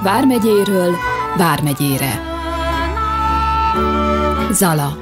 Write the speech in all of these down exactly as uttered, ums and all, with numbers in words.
Vármegyéről Vármegyére. Zala.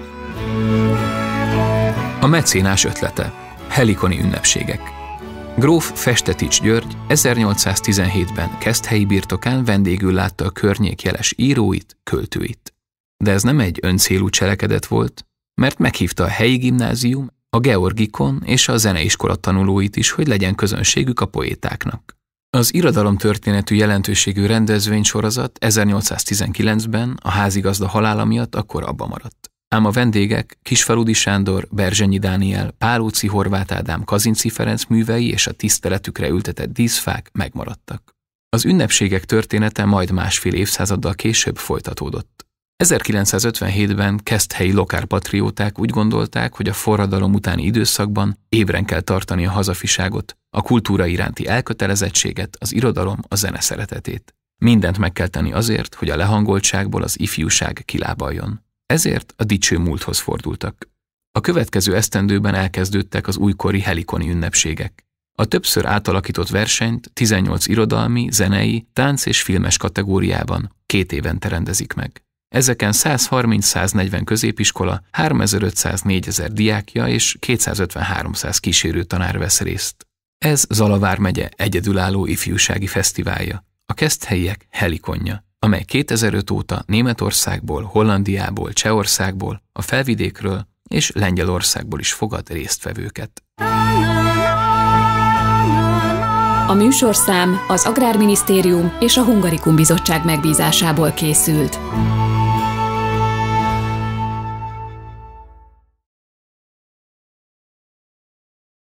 A mecénás ötlete. Helikoni ünnepségek. Gróf Festetics György ezernyolcszáztizenhétben Keszthelyi birtokán vendégül látta a környék jeles íróit, költőit. De ez nem egy öncélú cselekedet volt, mert meghívta a helyi gimnázium, a Georgikon és a zeneiskola tanulóit is, hogy legyen közönségük a poétáknak. Az irodalomtörténetű jelentőségű rendezvénysorozat ezernyolcszáztizenkilencben a házigazda halála miatt akkor abba maradt. Ám a vendégek Kisfaludy Sándor, Berzsenyi Dániel, Pálóczy Horváth Ádám, Kazinczy Ferenc művei és a tiszteletükre ültetett díszfák megmaradtak. Az ünnepségek története majd másfél évszázaddal később folytatódott. ezerkilencszázötvenhétben keszthelyi lokálpatrióták úgy gondolták, hogy a forradalom utáni időszakban ébren kell tartani a hazafiságot, a kultúra iránti elkötelezettséget, az irodalom, a zene szeretetét. Mindent meg kell tenni azért, hogy a lehangoltságból az ifjúság kilábaljon. Ezért a dicső múlthoz fordultak. A következő esztendőben elkezdődtek az újkori helikoni ünnepségek. A többször átalakított versenyt tizennyolc irodalmi, zenei, tánc és filmes kategóriában két évente rendezik meg. Ezeken százharminc-száznegyven középiskola, háromezer-ötszáz-négyezer diákja és kétszázötven-háromszáz kísérő tanár vesz részt. Ez Zala vármegye egyedülálló ifjúsági fesztiválja, a keszthelyiek helikonja, amely kétezer-öt óta Németországból, Hollandiából, Csehországból, a Felvidékről és Lengyelországból is fogad résztvevőket. A műsorszám az Agrárminisztérium és a Hungarikum Bizottság megbízásából készült.